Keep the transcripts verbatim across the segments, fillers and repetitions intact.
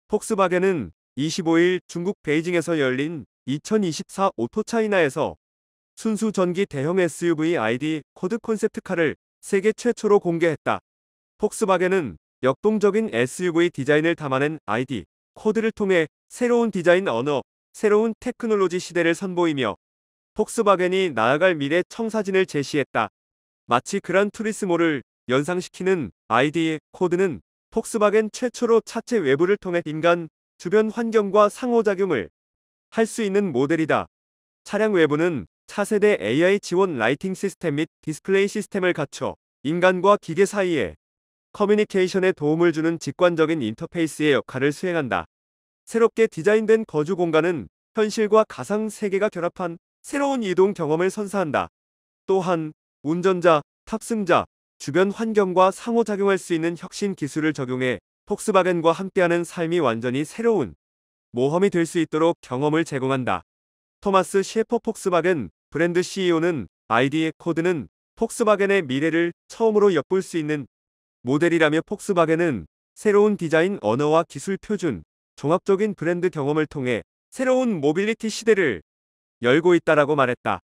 폭스바겐은 이십오일 중국 베이징에서 열린 이천이십사 오토차이나에서 순수 전기 대형 에스유브이 아이디 코드 콘셉트카를 세계 최초로 공개했다. 폭스바겐은 역동적인 에스유브이 디자인을 담아낸 아이디 코드를 통해 새로운 디자인 언어, 새로운 테크놀로지 시대를 선보이며 폭스바겐이 나아갈 미래 청사진을 제시했다. 마치 그란 투리스모를 연상시키는 아이디 코드는 폭스바겐 최초로 차체 외부를 통해 인간 주변 환경과 상호작용을 할 수 있는 모델이다. 차량 외부는 차세대 에이아이 지원 라이팅 시스템 및 디스플레이 시스템을 갖춰 인간과 기계 사이에 커뮤니케이션에 도움을 주는 직관적인 인터페이스의 역할을 수행한다. 새롭게 디자인된 거주 공간은 현실과 가상 세계가 결합한 새로운 이동 경험을 선사한다. 또한 운전자, 탑승자, 주변 환경과 상호작용할 수 있는 혁신 기술을 적용해 폭스바겐과 함께하는 삶이 완전히 새로운 모험이 될 수 있도록 경험을 제공한다. 토마스 셰퍼 폭스바겐 브랜드 씨이오는 아이디 코드는 폭스바겐의 미래를 처음으로 엿볼 수 있는 모델이라며 폭스바겐은 새로운 디자인 언어와 기술 표준, 종합적인 브랜드 경험을 통해 새로운 모빌리티 시대를 열고 있다라고 말했다.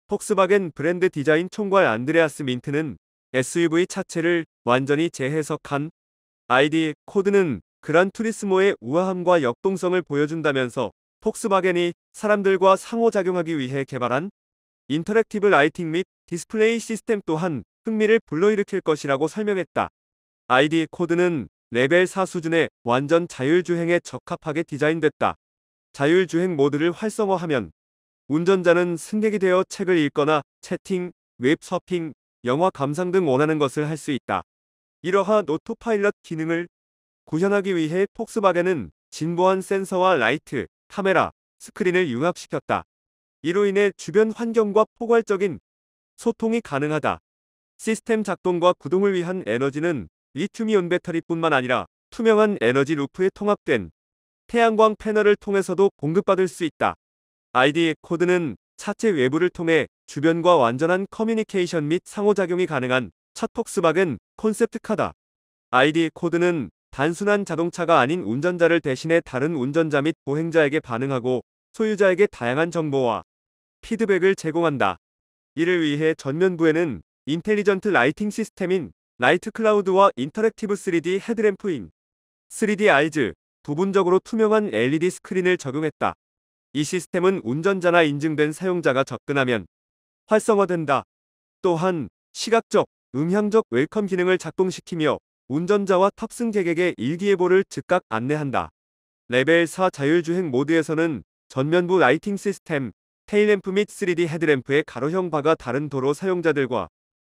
폭스바겐 브랜드 디자인 총괄 안드레아스 민트는 에스유브이 차체를 완전히 재해석한 아이디 코드는 그란 투리스모의 우아함과 역동성을 보여준다면서 폭스바겐이 사람들과 상호작용하기 위해 개발한 인터랙티브 라이팅 및 디스플레이 시스템 또한 흥미를 불러일으킬 것이라고 설명했다. 아이디 코드는 레벨 사 수준의 완전 자율주행에 적합하게 디자인됐다. 자율주행 모드를 활성화하면 운전자는 승객이 되어 책을 읽거나 채팅, 웹서핑, 영화 감상 등 원하는 것을 할 수 있다. 이러한 오토파일럿 기능을 구현하기 위해 폭스바겐은 진보한 센서와 라이트, 카메라, 스크린을 융합시켰다. 이로 인해 주변 환경과 포괄적인 소통이 가능하다. 시스템 작동과 구동을 위한 에너지는 리튬이온 배터리뿐만 아니라 투명한 에너지 루프에 통합된 태양광 패널을 통해서도 공급받을 수 있다. 아이디 코드는 차체 외부를 통해 주변과 완전한 커뮤니케이션 및 상호작용이 가능한 첫 폭스바겐 콘셉트카다. 아이디 코드는 단순한 자동차가 아닌 운전자를 대신해 다른 운전자 및 보행자에게 반응하고 소유자에게 다양한 정보와 피드백을 제공한다. 이를 위해 전면부에는 인텔리전트 라이팅 시스템인 라이트 클라우드와 인터랙티브 쓰리디 헤드램프인 쓰리디 아이즈, 부분적으로 투명한 엘이디 스크린을 적용했다. 이 시스템은 운전자나 인증된 사용자가 접근하면 활성화된다. 또한 시각적, 음향적 웰컴 기능을 작동시키며 운전자와 탑승객에게 일기예보를 즉각 안내한다. 레벨 사 자율주행 모드에서는 전면부 라이팅 시스템, 테일램프 및 쓰리디 헤드램프의 가로형 바가 다른 도로 사용자들과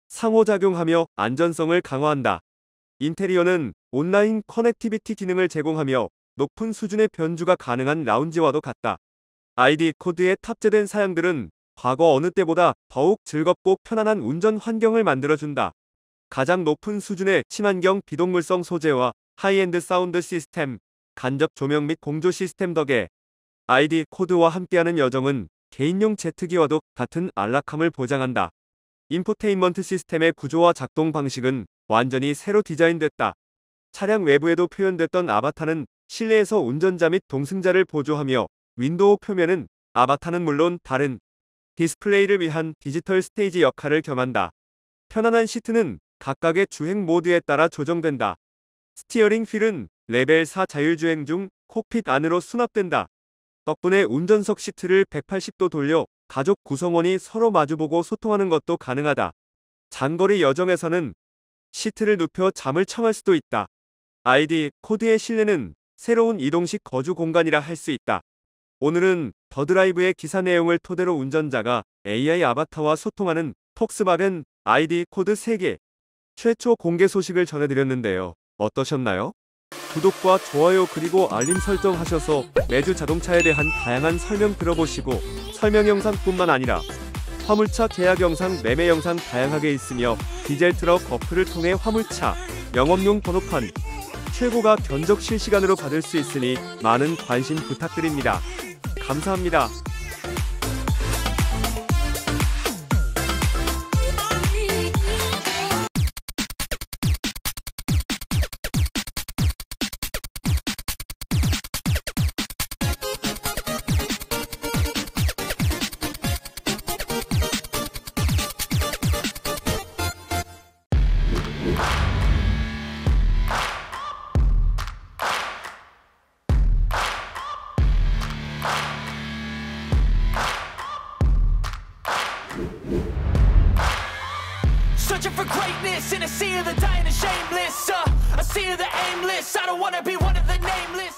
상호작용하며 안전성을 강화한다. 인테리어는 온라인 커넥티비티 기능을 제공하며 높은 수준의 변주가 가능한 라운지와도 같다. 아이디 코드에 탑재된 사양들은 과거 어느 때보다 더욱 즐겁고 편안한 운전 환경을 만들어준다. 가장 높은 수준의 친환경 비동물성 소재와 하이엔드 사운드 시스템, 간접 조명 및 공조 시스템 덕에 아이디 코드와 함께하는 여정은 개인용 제트기와도 같은 안락함을 보장한다. 인포테인먼트 시스템의 구조와 작동 방식은 완전히 새로 디자인됐다. 차량 외부에도 표현됐던 아바타는 실내에서 운전자 및 동승자를 보조하며 윈도우 표면은 아바타는 물론 다른 디스플레이를 위한 디지털 스테이지 역할을 겸한다. 편안한 시트는 각각의 주행 모드에 따라 조정된다. 스티어링 휠은 레벨 사 자율주행 중 콕핏 안으로 수납된다. 덕분에 운전석 시트를 백팔십 도 돌려 가족 구성원이 서로 마주보고 소통하는 것도 가능하다. 장거리 여정에서는 시트를 눕혀 잠을 청할 수도 있다. 아이디 코드의 실내는 새로운 이동식 거주 공간이라 할 수 있다. 오늘은 더 드라이브의 기사 내용을 토대로 운전자가 에이아이 아바타와 소통하는 폭스바겐 아이디 코드 세계 최초 공개 소식을 전해드렸는데요. 어떠셨나요? 구독과 좋아요 그리고 알림 설정하셔서 매주 자동차에 대한 다양한 설명 들어보시고 설명 영상뿐만 아니라 화물차 계약 영상, 매매 영상 다양하게 있으며 디젤 트럭 어플을 통해 화물차 영업용 번호판 최고가 견적 실시간으로 받을 수 있으니 많은 관심 부탁드립니다. 감사합니다. searching for greatness in a sea of the dying and shameless. uh, A sea of the aimless. I don't wanna be one of the nameless.